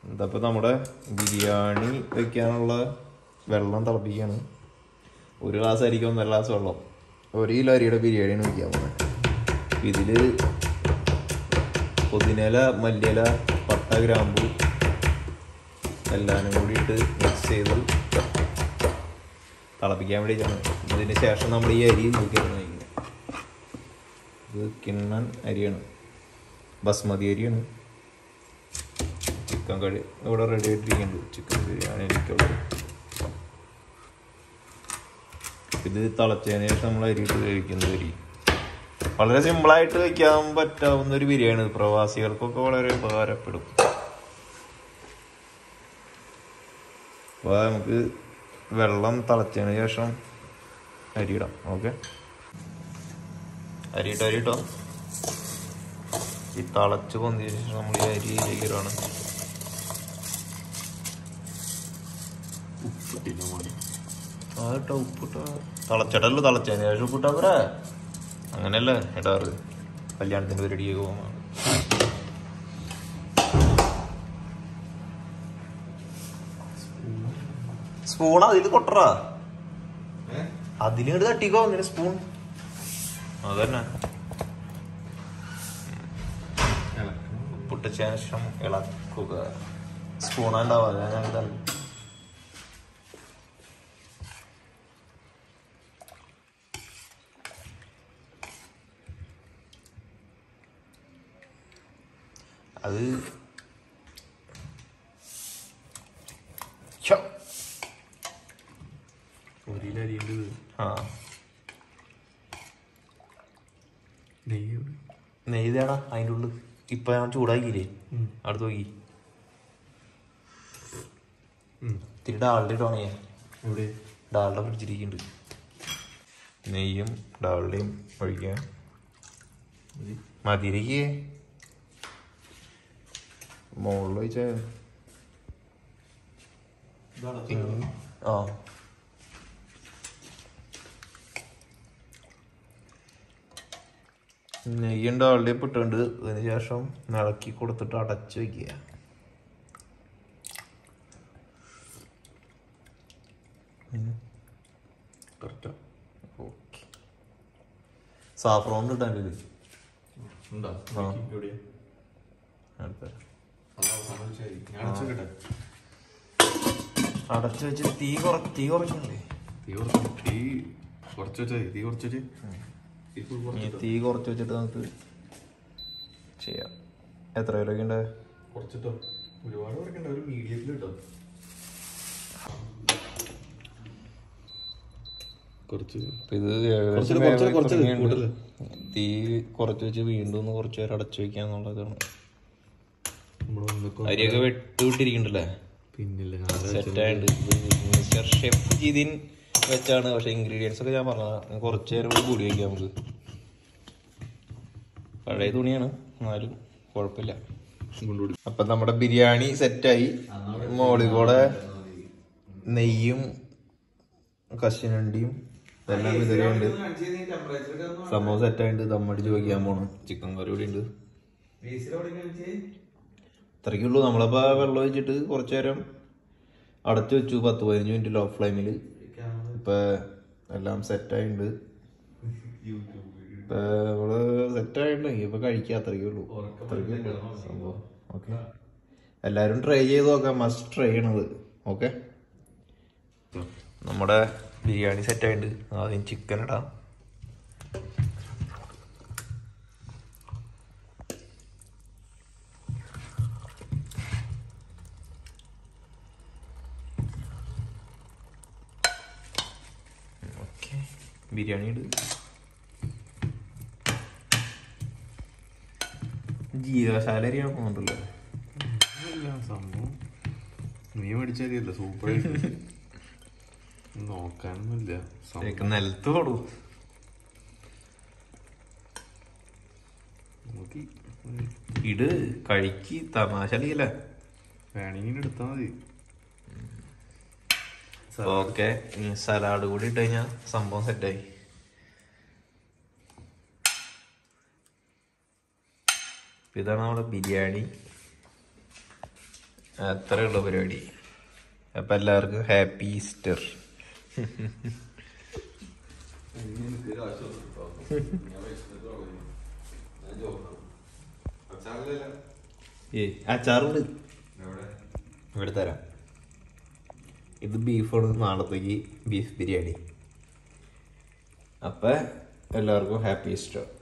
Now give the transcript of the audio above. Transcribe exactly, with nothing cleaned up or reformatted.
ഇതപ്പോൾ നമ്മുടെ ബിരിയാണി വയ്ക്കാനുള്ള വെള്ളം തിളപ്പിക്കുകയാണ്. ഒരു ഗ്ലാസ് അരിക്ക് ഒന്നര ഗ്ലാസ് വെള്ളം. ഒരു കിലോ അരിയുടെ ബിരിയാണിയാണ് വയ്ക്കാൻ പോകുന്നത്. ഇതിൽ പുതിനയില, മല്ലിയില, പട്ട, ഗ്രാമ്പു എല്ലാം കൂടിയിട്ട് മിക്സ് ചെയ്ത് തിളപ്പിക്കാൻ വേണ്ടിയിട്ടാണ്. ഇതിന് ശേഷം നമ്മൾ ഈ അരി നോക്കിയാണ് കഴിക്കുന്നത്. ഇത് കിണ്ണൻ അരിയാണ്, ബസ്മതി അരിയാണ്. ചിക്കൻ കറി ഇവിടെ റെഡി ആയിട്ടിരിക്കുന്നുണ്ട്. ചിക്കൻ ബിരിയാണി എനിക്കുള്ളത്. ഇത് തിളച്ചതിന് ശേഷം നമ്മൾ അരിയിട്ട് കഴിക്കുന്ന അരി വളരെ സിമ്പിളായിട്ട് വയ്ക്കാൻ പറ്റാവുന്ന ഒരു ബിരിയാണി. പ്രവാസികൾക്കൊക്കെ വളരെ ഉപകാരപ്പെടും. അപ്പോൾ നമുക്ക് വെള്ളം തിളച്ചതിന് ശേഷം അരിയിടാം. ഓക്കെ, അരിയിട്ടോ അരിയിട്ടോ ഈ തിളച്ച് പൊന്തിയ ശേഷം നമ്മൾ ഈ അരിയിലേക്ക് ഇടാണ്. ആട്ടോ ഉപ്പിട്ടോ തിളച്ചിട്ടല്ലോ, തിളച്ചതിന് ശേഷം ഉപ്പിട്ടാ പോരാ. അങ്ങനെയല്ലേ ഇടാറ് കല്യാണത്തിൻ്റെ പരിപാടിയൊക്കെ പോകുമ്പോൾ. സ്പൂൺ അതിൽ കൊട്ടറാ, അതിലിങ്ങോട്ട് തട്ടിക്കോ അങ്ങനെ സ്പൂൺ. അതന്നെ ഉപ്പിട്ട ശേഷം ഇളക്കുക. സ്പൂണാ ഉണ്ടാവാ, ഞാൻ ഇതാണ്. അത് ആ നെയ്യ് നെയ്യ് തേടാ അതിൻ്റെ ഉള്ളിൽ. ഇപ്പൊ ഞാൻ ചൂടാക്കിയില്ലേ, അടുത്ത് നോക്കി. ഇത്തിരി ഡാളുടെ ഇടണേ. ഇവിടെ ഡാളുടെ പിടിച്ചിരിക്കുന്നുണ്ട്. നെയ്യും ഡാളുടെയും ഒഴിക്കാൻ മതിരിക്കേ മുകളിൽ വെച്ചാ. ആ നെയ്യുണ്ട് ആളുടെ ഇട്ടിട്ടുണ്ട്. അതിന് ശേഷം ഇളക്കി കൊടുത്തിട്ട് അടച്ചു വയ്ക്കുക. ഓക്കെ, സാഫ്രോൺ ഇട്ടാൻ അടച്ചു വെച്ച് തീ കുറ തീ കുറയ്ക്കണല്ലേ. തീ കുറച്ച് തീ കുറച്ച് വെച്ചാൽ തീ കുറച്ച് വെച്ച് തീ കുറച്ച് വെച്ചിട്ട് നമുക്ക് ചെയ്യാം. എത്ര പേരൊക്കെ ഉണ്ട്? കുറച്ചിട്ടോ, ഒരുപാട് കുറയ്ക്കണ്ട, ഒരു മീഡിയത്തിൽ കിട്ടോ. കുറച്ച് ഇത് തീ കുറച്ച് വെച്ച് വീണ്ടും ഒന്ന് കുറച്ച് പേര് അടച്ചു വെക്കുക എന്നുള്ളതാണ്. അരിയൊക്കെ വെട്ട് വിട്ടിരിക്കണ്ടല്ലേ, പിന്നില്ല സെറ്റായിട്ട്. മിസ്റ്റർ ഷെഫ് ജിതിൻ വെച്ചാണ്. പക്ഷെ ഇൻഗ്രീഡിയൻസ് ഒക്കെ ഞാൻ പറഞ്ഞ കുറച്ച് നേരം കൂടി കൂടി വയ്ക്കാം നമുക്ക്. പഴയ തുണിയാണ് എന്നാലും കുഴപ്പമില്ല. അപ്പൊ നമ്മുടെ ബിരിയാണി സെറ്റായി. മോളിൽ കൂടെ നെയ്യും കശുവണ്ടിയും ഇതെല്ലാം വിതറിയുണ്ട്. സംഭവം സെറ്റായിട്ട് ദമ്മടിച്ച് വയ്ക്കാൻ പോണം. ചിക്കൻ കറി കൂടി ഉണ്ട്. ഇത്രയ്ക്കുള്ളൂ. നമ്മളിപ്പോൾ വെള്ളം ഒഴിച്ചിട്ട് കുറച്ചു നേരം അടച്ചു വെച്ചു, പത്ത് പതിനഞ്ച് മിനിറ്റ് ലോ ഫ്ലെയിമിൽ. ഇപ്പൊ എല്ലാം സെറ്റായിട്ടുണ്ട്. ഇപ്പൊ നമ്മള് സെറ്റായിട്ടുണ്ട്. ഇപ്പൊ കഴിക്കുക, അത്രയ്ക്കുള്ളൂ. അത്രയ്ക്കുള്ളൂ സംഭവം. ഓക്കെ, എല്ലാവരും ട്രൈ ചെയ്ത് നോക്കാം. മസ്റ്റ് ട്രൈ ചെയ്യണത്. ഓക്കെ, നമ്മുടെ ബിരിയാണി സെറ്റായിട്ടുണ്ട്. ആദ്യം ചിക്കൻ ഇടാം. ഓക്കെ, ബിരിയാണി ഇട്. ജീരകശാല അരിയാണ് പോകുന്നുണ്ടല്ലോ. സംഭവം നീ മേടിച്ചരിയല്ല, സൂപ്പറായിട്ട്. നോക്കാനൊന്നുമില്ല, നിലത്ത് കൊടു. ഇട്, കഴിക്ക്, തമാശ അല്ലേ. വേണമെങ്കിൽ എടുത്താൽ മതി. ഓക്കെ, സലാഡ് കൂടി ഇട്ട് കഴിഞ്ഞാൽ സംഭവം സെറ്റായി. ഇതാണ് നമ്മുടെ ബിരിയാണി. അത്രേ ഉള്ളൂ പരിപാടി. അപ്പം എല്ലാവർക്കും ഹാപ്പി ഈസ്റ്റർ. ഏ അച്ചാറുണ്ട്, ഇവിടെ തരാം. ഇത് ബീഫാണ്, നാളത്തേക്ക് ബീഫ് ബിരിയാണി. അപ്പം എല്ലാവർക്കും ഹാപ്പി ഈസ്റ്റർ.